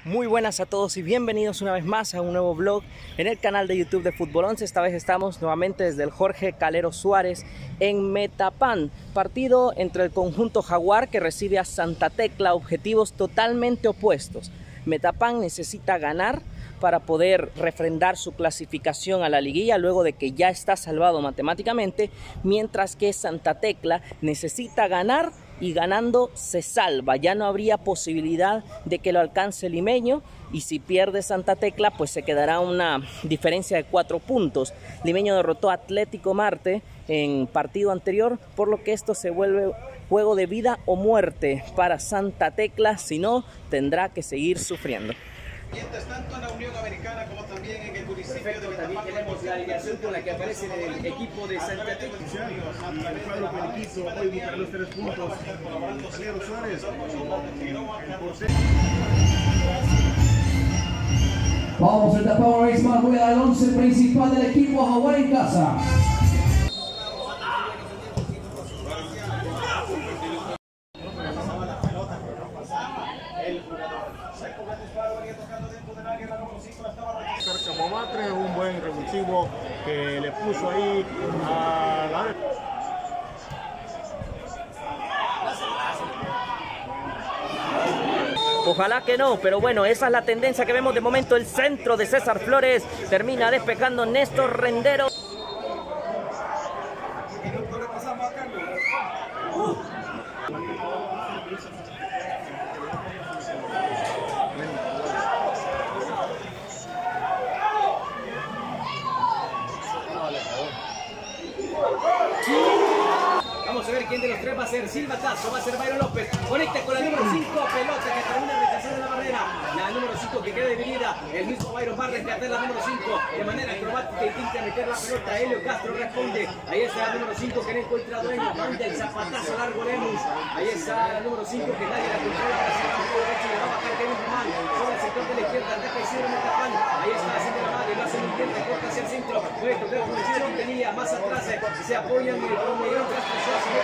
Muy buenas a todos y bienvenidos una vez más a un nuevo vlog en el canal de YouTube de Fútbol 11. Esta vez estamos nuevamente desde el Jorge Calero Suárez en Metapán. Partido entre el conjunto Jaguar que recibe a Santa Tecla, objetivos totalmente opuestos. Metapán necesita ganar para poder refrendar su clasificación a la liguilla luego de que ya está salvado matemáticamente, mientras que Santa Tecla necesita ganar y ganando se salva. Ya no habría posibilidad de que lo alcance el Limeño, y si pierde Santa Tecla pues se quedará una diferencia de 4 puntos. Limeño derrotó a Atlético Marte en partido anterior, por lo que esto se vuelve juego de vida o muerte para Santa Tecla, si no tendrá que seguir sufriendo. Mientras tanto en la Unión Americana como también en el municipio de Metapán. También tenemos la alineación con la que aparece en el equipo de Santa Tecla. Y el cuadro periquito hoy buscará los 3 puntos. Calero Suárez. Vamos a tapar una vez más, juega el 11 principal del equipo Jaguar en casa. Carcamomatre es un buen revulsivo que le puso ahí a la... Ojalá que no, pero bueno, esa es la tendencia que vemos de momento. El centro de César Flores termina despejando Néstor Rendero. Vamos a ver quién de los tres va a ser silbatazo, va a ser Byron López. Conecta con la número 5, pelota que termina rechazando la barrera. La número 5 que queda dividida. El mismo Byron va a rescatar la número 5 de manera acrobática, intenta meter la pelota. Helio Castro responde. Ahí está la número 5 que no encuentra dueño. Manda el zapatazo largo Lemus. Ahí está la número 5 que nadie la controla. Para hacer el derecho y le va a bajar Kevin Román. Sobre el sector de la izquierda, ataca Isidro Metapán. Ahí está haciendo la madre, lo hace el intento, corta hacia el centro. Puede tocar con Isidro tenía más atrás. Se apoyan con Miguel Castro. Va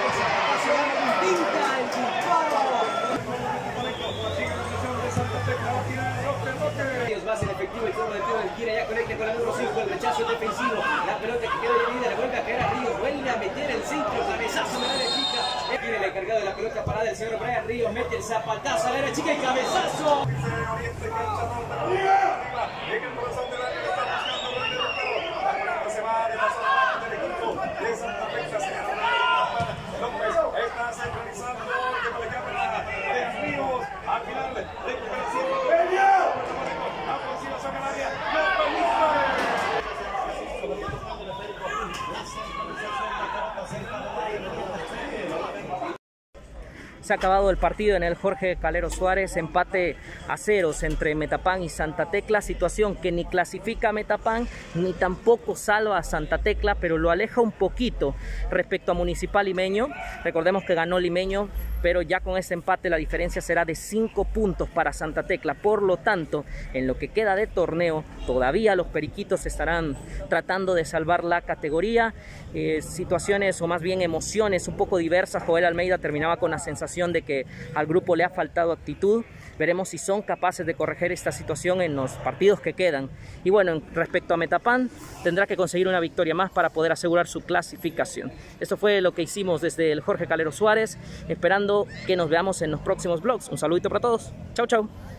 a ser efectivo el turno de tiro del Gira, ya conecta con la número 5, el rechazo defensivo, la pelota que queda dividida, le vuelve a caer a Ríos, vuelve a meter el centro, cabezazo a la área chica, tiene el encargado de la pelota parada el señor Brian Ríos, mete el zapatazo a la área chica y cabezazo. Se va a pasar del equipo de Santa Tecla. Está centralizando que no le cambia de Ríos. Al final, recuperación. La aproximación al área. No permite. Se ha acabado el partido en el Jorge Calero Suárez, empate a 0 entre Metapán y Santa Tecla, situación que ni clasifica a Metapán ni tampoco salva a Santa Tecla, pero lo aleja un poquito respecto a Municipal Limeño. Recordemos que ganó Limeño, pero ya con ese empate la diferencia será de 5 puntos para Santa Tecla. Por lo tanto, en lo que queda de torneo, todavía los periquitos estarán tratando de salvar la categoría. Situaciones o más bien emociones un poco diversas. Joel Almeida terminaba con la sensación de que al grupo le ha faltado actitud. Veremos si son capaces de corregir esta situación en los partidos que quedan. Y bueno, respecto a Metapán, tendrá que conseguir una victoria más para poder asegurar su clasificación. Esto fue lo que hicimos desde el Jorge Calero Suárez, esperando que nos veamos en los próximos vlogs. Un saludito para todos. Chau, chau.